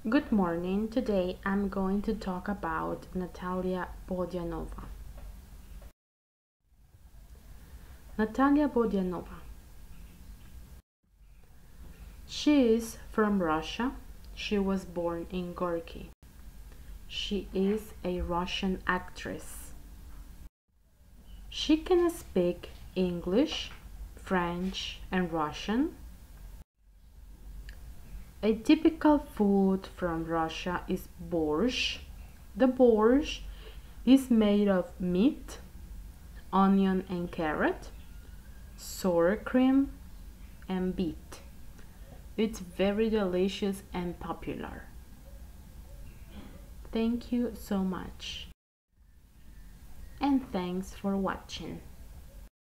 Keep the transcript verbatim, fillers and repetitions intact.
Good morning. Today I'm going to talk about Natalia Vodianova. Natalia Vodianova. She is from Russia. She was born in Gorky. She is a Russian actress. She can speak English, French, and Russian. A typical food from Russia is borscht. The borscht is made of meat, onion and carrot, sour cream, and beet. It's very delicious and popular. Thank you so much. And thanks for watching.